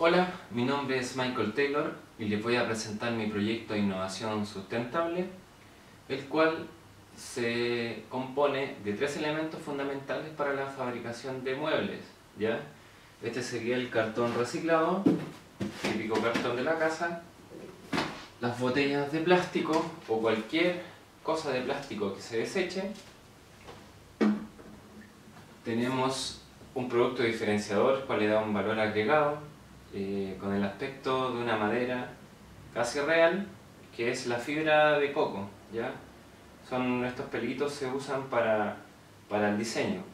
Hola, mi nombre es Michael Taylor y les voy a presentar mi proyecto de innovación sustentable, el cual se compone de tres elementos fundamentales para la fabricación de muebles, ¿ya? Este sería el cartón reciclado, típico cartón de la casa, las botellas de plástico o cualquier cosa de plástico que se deseche. Tenemos un producto diferenciador, el cual le da un valor agregado, con el aspecto de una madera casi real, que es la fibra de coco, ¿ya? Estos pelitos se usan para el diseño.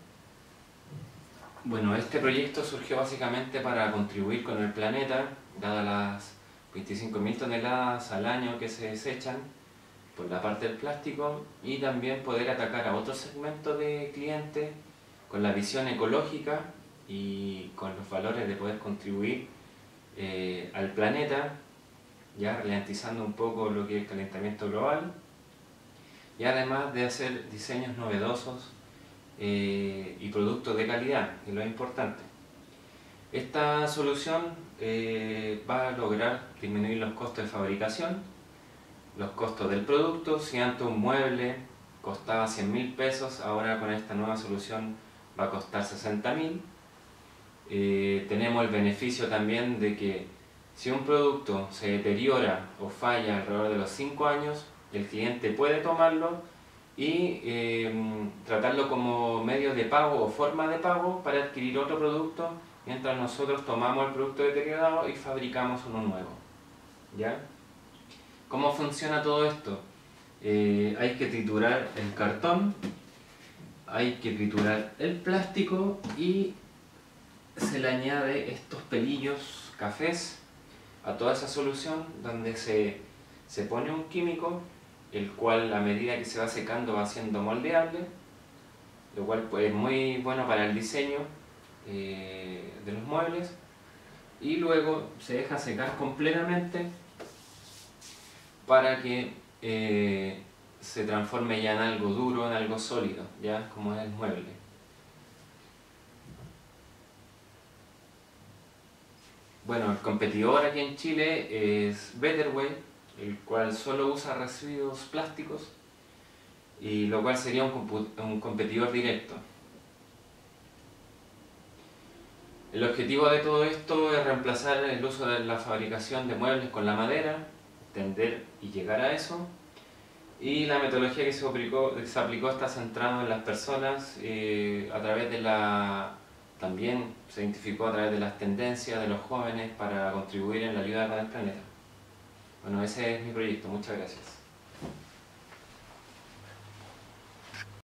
Bueno, este proyecto surgió básicamente para contribuir con el planeta, dadas las 25.000 toneladas al año que se desechan por la parte del plástico, y también poder atacar a otro segmento de clientes con la visión ecológica y con los valores de poder contribuir al planeta, ya ralentizando un poco lo que es el calentamiento global, y además de hacer diseños novedosos y productos de calidad, que es lo importante. Esta solución va a lograr disminuir los costos de fabricación, los costos del producto. Si antes un mueble costaba 100.000 pesos, ahora con esta nueva solución va a costar 60.000. Tenemos el beneficio también de que si un producto se deteriora o falla alrededor de los 5 años, el cliente puede tomarlo y tratarlo como medio de pago o forma de pago para adquirir otro producto, mientras nosotros tomamos el producto deteriorado y fabricamos uno nuevo, ¿ya? ¿Cómo funciona todo esto? Hay que triturar el cartón, hay que triturar el plástico y se le añade estos pelillos cafés a toda esa solución, donde se pone un químico, el cual a medida que se va secando va siendo moldeable, lo cual pues, es muy bueno para el diseño de los muebles, y luego se deja secar completamente para que se transforme ya en algo duro, en algo sólido, ya como es el mueble. Bueno, el competidor aquí en Chile es Betterware, el cual solo usa residuos plásticos, y lo cual sería un competidor directo. El objetivo de todo esto es reemplazar el uso de la fabricación de muebles con la madera, tender y llegar a eso, y la metodología que se aplicó está centrada en las personas a través de también se identificó a través de las tendencias de los jóvenes para contribuir en la ayuda con el planeta. Bueno, ese es mi proyecto. Muchas gracias.